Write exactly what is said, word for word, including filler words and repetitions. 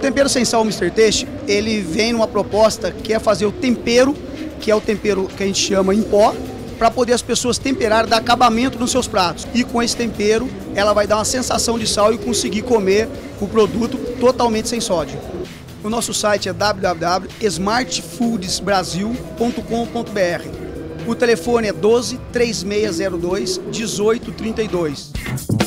tempero sem sal mister Taste, ele vem numa proposta que é fazer o tempero, que é o tempero que a gente chama em pó, para poder as pessoas temperar, dar acabamento nos seus pratos. E com esse tempero, ela vai dar uma sensação de sal e conseguir comer o produto totalmente sem sódio. O nosso site é w w w ponto smart foods brasil ponto com ponto b r. O telefone é doze, três seis zero dois, dezoito trinta e dois.